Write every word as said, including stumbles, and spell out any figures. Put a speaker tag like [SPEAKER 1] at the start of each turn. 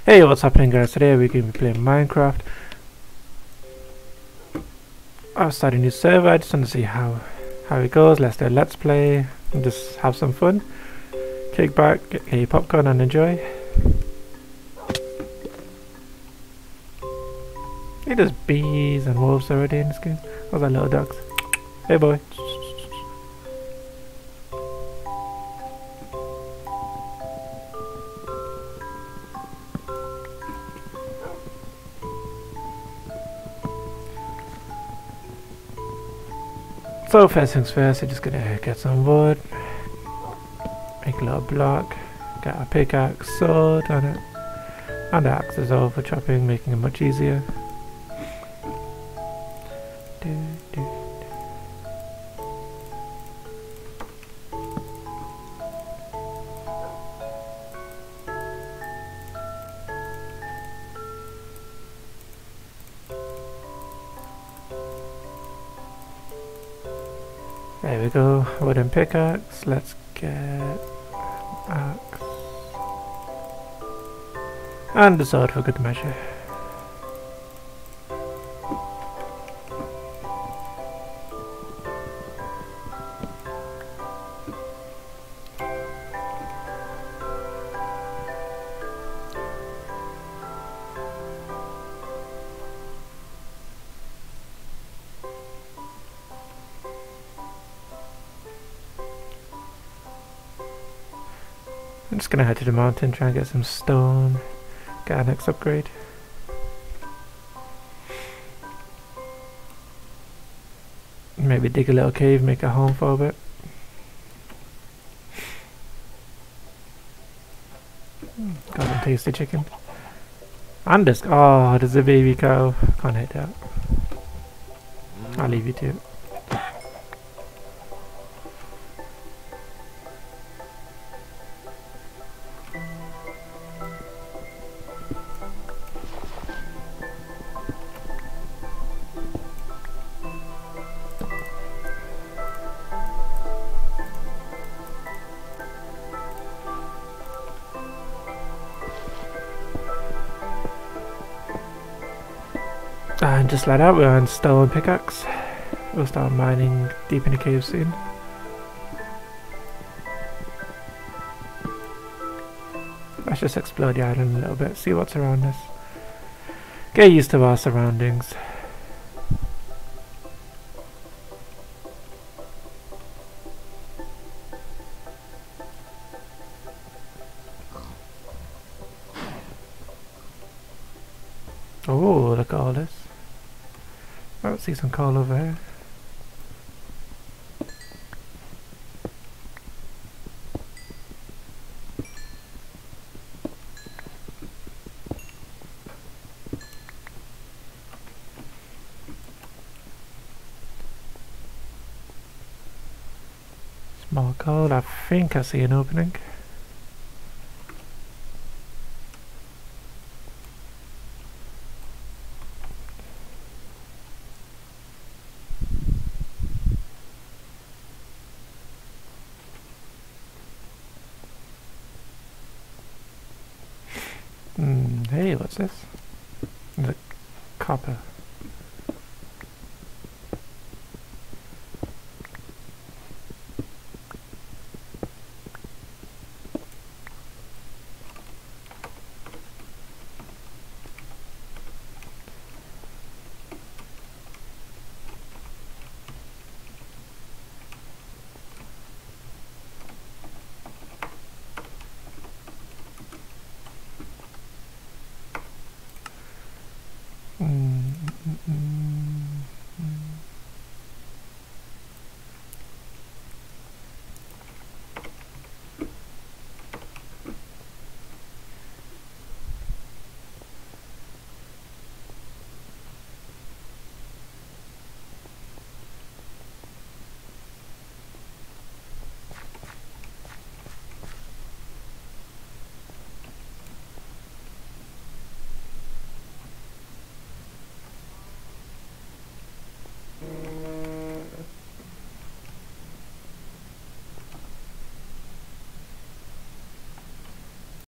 [SPEAKER 1] Hey, what's happening, guys? Today we're going to be playing Minecraft. I've started a new server. I just want to see how how it goes. Let's do a let's play and just have some fun. Kick back, get your popcorn and enjoy. Hey, there's bees and wolves already in this game. Those are little dogs. Hey, boy. So first things first, we're just gonna get some wood, make a little block, get a pickaxe, sword on it, and the axe as well for chopping, making it much easier. Do, do. There we go, wooden pickaxe. Let's get axe and the sword for good measure. I'm just gonna head to the mountain, try and get some stone, get our next upgrade. Maybe dig a little cave, make a home for a bit. Got some tasty chicken. And this, oh, there's a baby cow. Can't hit that. I'll leave you to it. And just like that, we're on stone pickaxe. We'll start mining deep in the cave soon. Let's just explore the island a little bit, see what's around us. Get used to our surroundings. Oh, look at all this. I see some coal over here. Small coal, I think I see an opening. Hmm, hey, what's this? The copper. Mm, mm, mm.